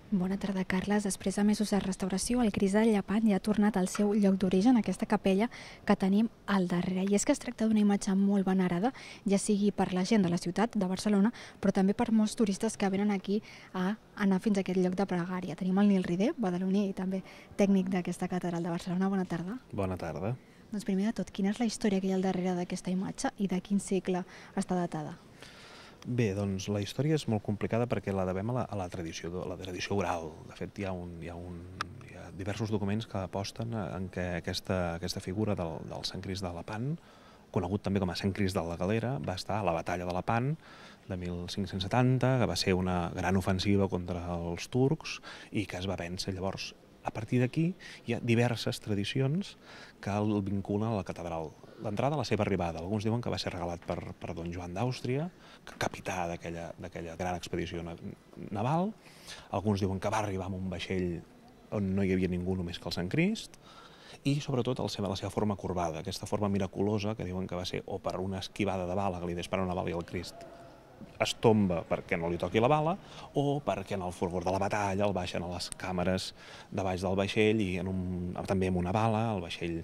Bona tarda, Carles. Després de mesos de restauració, el Crist del Llepant ja ha tornat al seu lloc d'origen, aquesta capella que tenim al darrere. I és que es tracta d'una imatge molt venerada, ja sigui per la gent de la ciutat de Barcelona, però també per molts turistes que venen aquí a anar fins a aquest lloc de pregària. Tenim el Nil Rider, badaloní i també tècnic d'aquesta catedral de Barcelona. Bona tarda. Bona tarda. Doncs primer de tot, quina és la història que hi ha al darrere d'aquesta imatge i de quin segle està datada? Bé, doncs la història és molt complicada perquè la devem a la tradició oral. De fet, hi ha diversos documents que aposten en què aquesta figura del Sant Crist de Lepant, conegut també com a Sant Crist de la Galera, va estar a la batalla de Lepant de 1570, que va ser una gran ofensiva contra els turcs i que es va vèncer. Llavors, a partir d'aquí hi ha diverses tradicions que el vinculen a la catedral. D'entrada, la seva arribada. Alguns diuen que va ser regalat per don Joan d'Àustria, capità d'aquella gran expedició naval. Alguns diuen que va arribar amb un vaixell on no hi havia ningú, només que el Sant Crist. I, sobretot, la seva forma corbada, aquesta forma miraculosa que diuen que va ser o per una esquivada de bala que li dispara una bala i el Crist es tomba perquè no li toqui la bala, o perquè en el fulgor de la batalla el baixen a les càmeres de baix del vaixell i també amb una bala el vaixell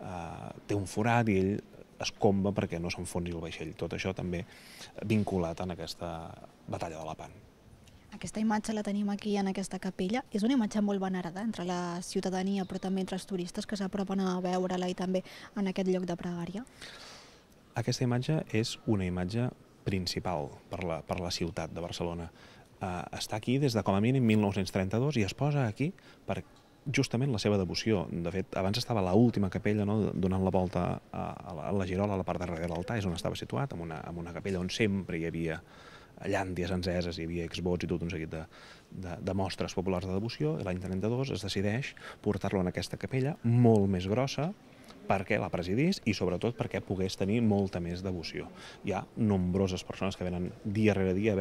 té un forat i ell es comba perquè no s'enfonsi el vaixell. Tot això també vinculat en aquesta batalla de Lepant. Aquesta imatge la tenim aquí en aquesta capella. És una imatge molt venerada entre la ciutadania, però també entre els turistes que s'apropen a veure-la i també en aquest lloc de pregària. Aquesta imatge és una imatge principal per la ciutat de Barcelona. Està aquí des de com a mínim 1932 i es posa aquí per justament la seva devoció. De fet, abans estava a l'última capella, no, donant la volta a la girola, a la part de darrere de l'altar, és on estava situat, en una capella on sempre hi havia llànties enceses, hi havia exvots i tot un seguit de mostres populars de devoció, i l'any 32 es decideix portar-lo en aquesta capella molt més grossa perquè la presidís i sobretot perquè pogués tenir molta més devoció. Hi ha nombroses persones que venen dia rere dia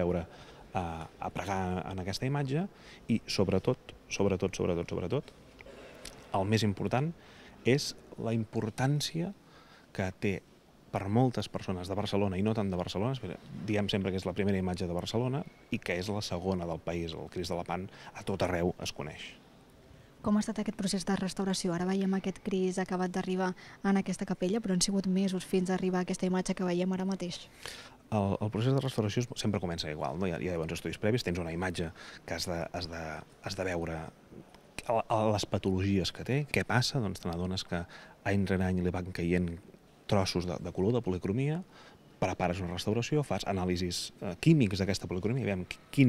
a pregar en aquesta imatge i sobretot, el més important és la importància que té per moltes persones de Barcelona i no tant de Barcelona, diem sempre que és la primera imatge de Barcelona i que és la segona del país, el Crist de Lepant, a tot arreu es coneix. Com ha estat aquest procés de restauració? Ara veiem aquest Crist acabat d'arribar en aquesta capella, però han sigut mesos fins a arribar a aquesta imatge que veiem ara mateix. El procés de restauració sempre comença igual, no? Hi ha bons estudis previs, tens una imatge que has de veure les patologies que té, què passa, doncs te n'adones que any rere any li van caient trossos de color, de policromia, prepares una restauració, fas anàlisis químics d'aquesta policromia, veiem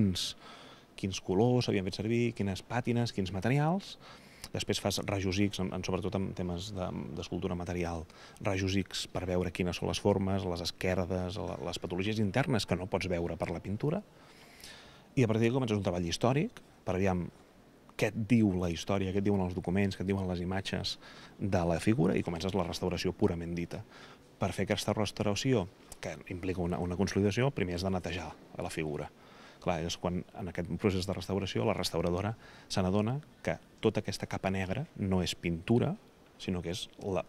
quins colors s'havien fet servir, quines pàtines, quins materials. Després fas rajos X, sobretot en temes d'escultura material, rajos X per veure quines són les formes, les esquerdes, les patologies internes que no pots veure per la pintura. I a partir d'aquí comences un treball històric per veure què et diu la història, què et diuen els documents, què et diuen les imatges de la figura i comences la restauració purament dita. Per fer aquesta restauració, que implica una consolidació, primer has de netejar la figura. Clar, és quan en aquest procés de restauració la restauradora se n'adona que tota aquesta capa negra no és pintura, sinó que és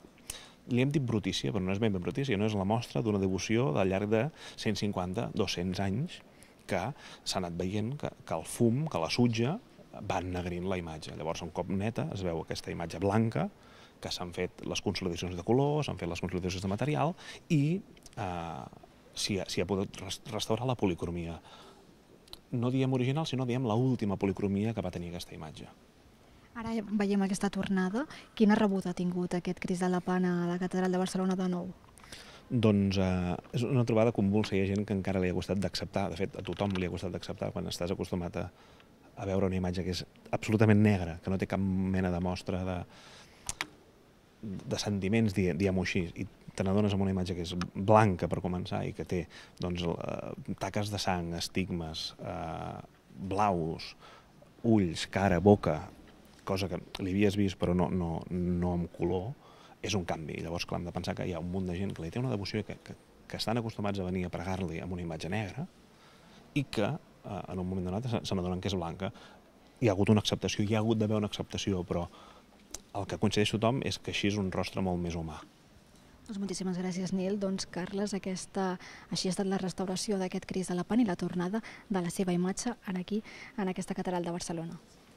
li hem dit brutícia, però no és ben brutícia, no és la mostra d'una devoció al llarg de 150-200 anys que s'ha anat veient que el fum, que la sutja, va ennegrint la imatge. Llavors, un cop neta, es veu aquesta imatge blanca, que s'han fet les consolidacions de color, s'han fet les consolidacions de material i s'hi ha pogut restaurar la policromia. No diem original, sinó diem l'última policromia que va tenir aquesta imatge. Ara veiem aquesta tornada. Quina rebuda ha tingut aquest Crist de Lepant a la catedral de Barcelona de nou? Doncs és una trobada convulsa, hi ha gent que encara li ha costat d'acceptar, de fet a tothom li ha costat d'acceptar quan estàs acostumat a veure una imatge que és absolutament negra, que no té cap mena de mostra de sentiments, diguem-ho així, i te n'adones amb una imatge que és blanca per començar i que té taques de sang, estigmes, blaus, ulls, cara, boca, cosa que li havies vist però no amb color, és un canvi. Llavors, clar, hem de pensar que hi ha un munt de gent que li té una devoció que estan acostumats a venir a pregar-li amb una imatge negra i que en un moment donat se n'adonen que és blanca. Hi ha hagut una acceptació, hi ha hagut d'haver una acceptació, però el que coincideix tothom és que així és un rostre molt més humà. Doncs moltíssimes gràcies, Nil. Doncs, Carles, així ha estat la restauració d'aquest Crist de Lepant i la tornada de la seva imatge aquí, en aquesta catedral de Barcelona.